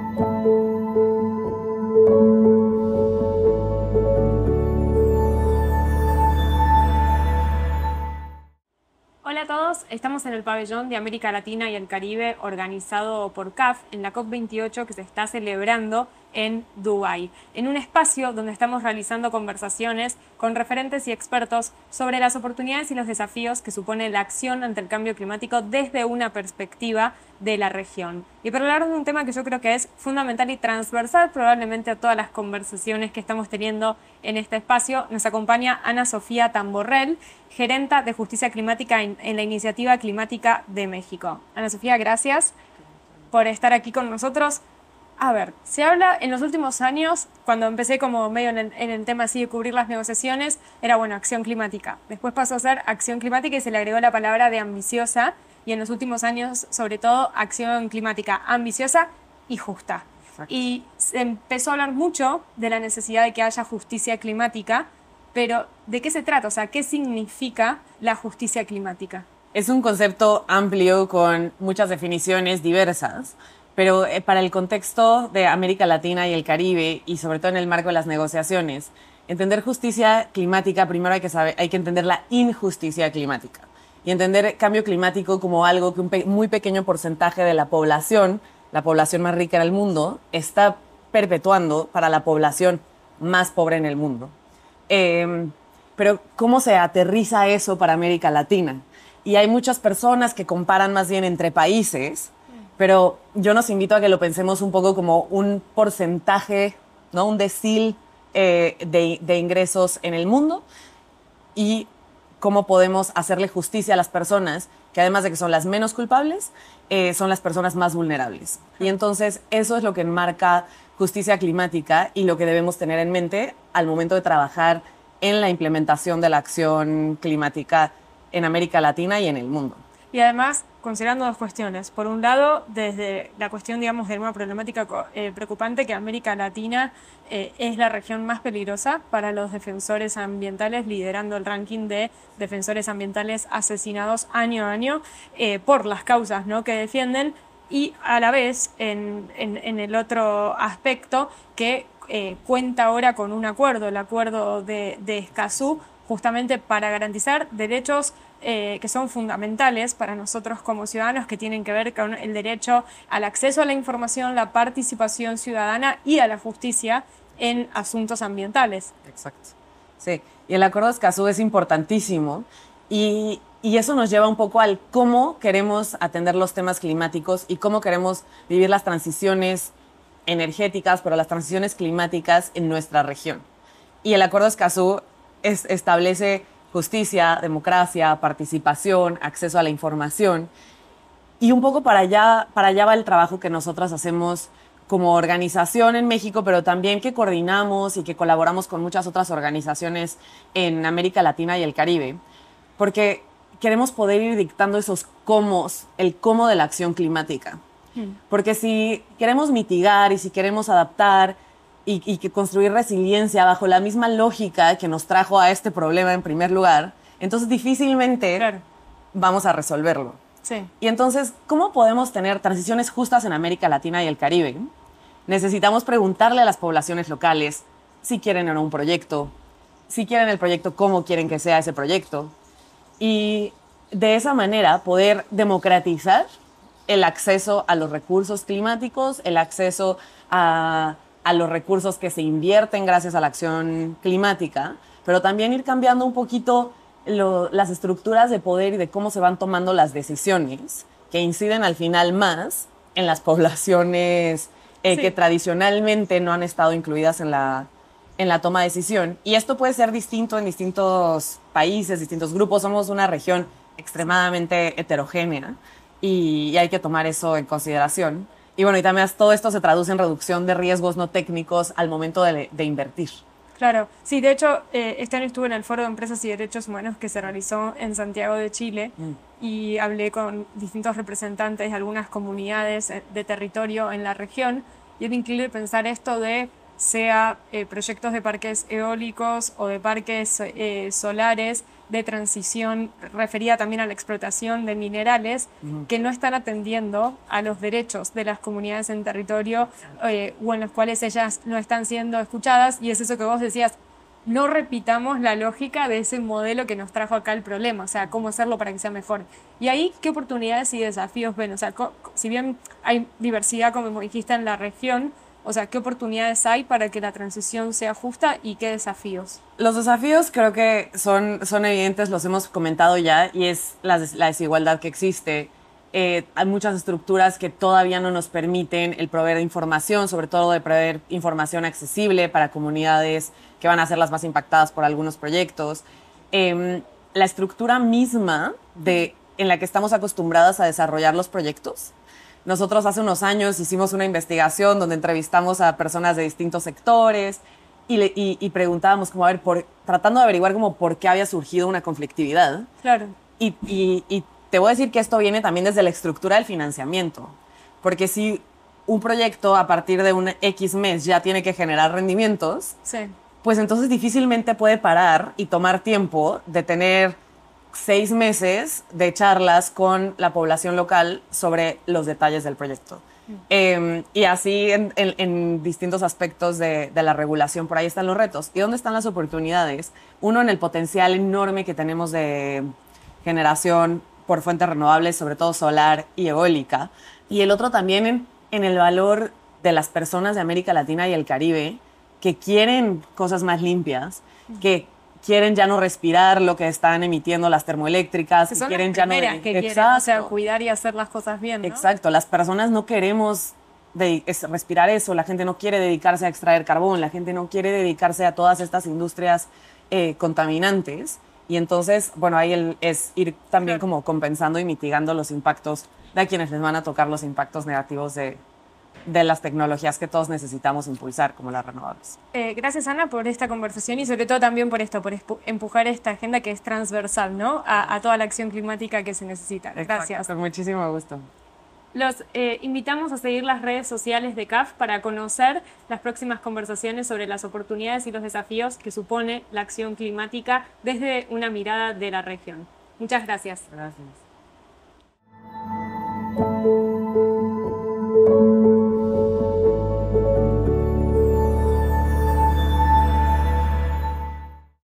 Hola a todos, estamos en el pabellón de América Latina y el Caribe organizado por CAF en la COP28 que se está celebrando en Dubái, en un espacio donde estamos realizando conversaciones con referentes y expertos sobre las oportunidades y los desafíos que supone la acción ante el cambio climático desde una perspectiva de la región. Y para hablar de un tema que yo creo que es fundamental y transversal probablemente a todas las conversaciones que estamos teniendo en este espacio, nos acompaña Ana Sofía Tamborrell, gerenta de Justicia Climática en la Iniciativa Climática de México. Ana Sofía, gracias por estar aquí con nosotros. A ver, se habla en los últimos años, cuando empecé como medio en el tema así de cubrir las negociaciones, era bueno, acción climática. Después pasó a ser acción climática y se le agregó la palabra de ambiciosa, y en los últimos años, sobre todo, acción climática ambiciosa y justa. Exacto. Y se empezó a hablar mucho de la necesidad de que haya justicia climática, pero ¿de qué se trata? O sea, ¿qué significa la justicia climática? Es un concepto amplio con muchas definiciones diversas, pero para el contexto de América Latina y el Caribe, y sobre todo en el marco de las negociaciones, entender justicia climática, primero hay que entender la injusticia climática y entender cambio climático como algo que un muy pequeño porcentaje de la población más rica en el mundo, está perpetuando para la población más pobre en el mundo. Pero ¿cómo se aterriza eso para América Latina? Y hay muchas personas que comparan más bien entre países, pero yo nos invito a que lo pensemos un poco como un porcentaje, ¿no? Un decil de ingresos en el mundo y cómo podemos hacerle justicia a las personas que además de que son las menos culpables, son las personas más vulnerables. Y entonces eso es lo que enmarca justicia climática y lo que debemos tener en mente al momento de trabajar en la implementación de la acción climática en América Latina y en el mundo. Y además, considerando dos cuestiones. Por un lado, desde la cuestión, digamos, de una problemática preocupante, que América Latina es la región más peligrosa para los defensores ambientales, liderando el ranking de defensores ambientales asesinados año a año por las causas, ¿no?, que defienden. Y a la vez, en el otro aspecto, que cuenta ahora con un acuerdo, el acuerdo de Escazú, justamente para garantizar derechos que son fundamentales para nosotros como ciudadanos, que tienen que ver con el derecho al acceso a la información, la participación ciudadana y a la justicia en asuntos ambientales. Exacto. Sí, y el acuerdo de Escazú es importantísimo y eso nos lleva un poco al cómo queremos atender los temas climáticos y cómo queremos vivir las transiciones energéticas, pero las transiciones climáticas en nuestra región. Y el acuerdo de Escazú establece justicia, democracia, participación, acceso a la información. Y un poco para allá va el trabajo que nosotras hacemos como organización en México, pero también que coordinamos y que colaboramos con muchas otras organizaciones en América Latina y el Caribe, porque queremos poder ir dictando esos cómos, el cómo de la acción climática. Porque si queremos mitigar y si queremos adaptar y que construir resiliencia bajo la misma lógica que nos trajo a este problema en primer lugar, entonces difícilmente vamos a resolverlo. Sí. Y entonces, ¿cómo podemos tener transiciones justas en América Latina y el Caribe? Necesitamos preguntarle a las poblaciones locales si quieren o no un proyecto, si quieren el proyecto, cómo quieren que sea ese proyecto. Y de esa manera poder democratizar el acceso a los recursos climáticos, el acceso a los recursos que se invierten gracias a la acción climática, pero también ir cambiando un poquito las estructuras de poder y de cómo se van tomando las decisiones que inciden al final más en las poblaciones que tradicionalmente no han estado incluidas en la toma de decisión. Y esto puede ser distinto en distintos países, distintos grupos. Somos una región extremadamente heterogénea y hay que tomar eso en consideración. Y bueno, y también todo esto se traduce en reducción de riesgos no técnicos al momento de invertir. Claro, sí, de hecho, este año estuve en el Foro de Empresas y Derechos Humanos que se realizó en Santiago de Chile y hablé con distintos representantes de algunas comunidades de territorio en la región, y es increíble pensar esto de sea proyectos de parques eólicos o de parques solares, de transición referida también a la explotación de minerales que no están atendiendo a los derechos de las comunidades en territorio o en los cuales ellas no están siendo escuchadas, y es eso que vos decías, no repitamos la lógica de ese modelo que nos trajo acá el problema, o sea, cómo hacerlo para que sea mejor. Y ahí, ¿qué oportunidades y desafíos ven? O sea, si bien hay diversidad, como dijiste, en la región, o sea, ¿qué oportunidades hay para que la transición sea justa y qué desafíos? Los desafíos creo que son evidentes, los hemos comentado ya, y es la desigualdad que existe. Hay muchas estructuras que todavía no nos permiten el proveer información, sobre todo de proveer información accesible para comunidades que van a ser las más impactadas por algunos proyectos. La estructura misma en la que estamos acostumbradas a desarrollar los proyectos. Nosotros hace unos años hicimos una investigación donde entrevistamos a personas de distintos sectores y preguntábamos como, a ver, tratando de averiguar como por qué había surgido una conflictividad. Claro. Y te voy a decir que esto viene también desde la estructura del financiamiento. Porque si un proyecto a partir de un X mes ya tiene que generar rendimientos, sí, pues entonces difícilmente puede parar y tomar tiempo de tener 6 meses de charlas con la población local sobre los detalles del proyecto. Y así en distintos aspectos de la regulación, por ahí están los retos. ¿Y dónde están las oportunidades? Uno, en el potencial enorme que tenemos de generación por fuentes renovables, sobre todo solar y eólica. Y el otro también en el valor de las personas de América Latina y el Caribe que quieren cosas más limpias, que quieren ya no respirar lo que están emitiendo las termoeléctricas, que son quieren las ya no primeras que quieren, o sea, cuidar y hacer las cosas bien, ¿no? Exacto, las personas no queremos respirar eso, la gente no quiere dedicarse a extraer carbón, la gente no quiere dedicarse a todas estas industrias contaminantes, y entonces, bueno, ahí es ir también como compensando y mitigando los impactos de a quienes les van a tocar los impactos negativos de las tecnologías que todos necesitamos impulsar, como las renovables. Gracias, Ana, por esta conversación y sobre todo también por esto, por empujar esta agenda que es transversal, ¿no? A toda la acción climática que se necesita. Gracias. Exacto, con muchísimo gusto. Los invitamos a seguir las redes sociales de CAF para conocer las próximas conversaciones sobre las oportunidades y los desafíos que supone la acción climática desde una mirada de la región. Muchas gracias. Gracias.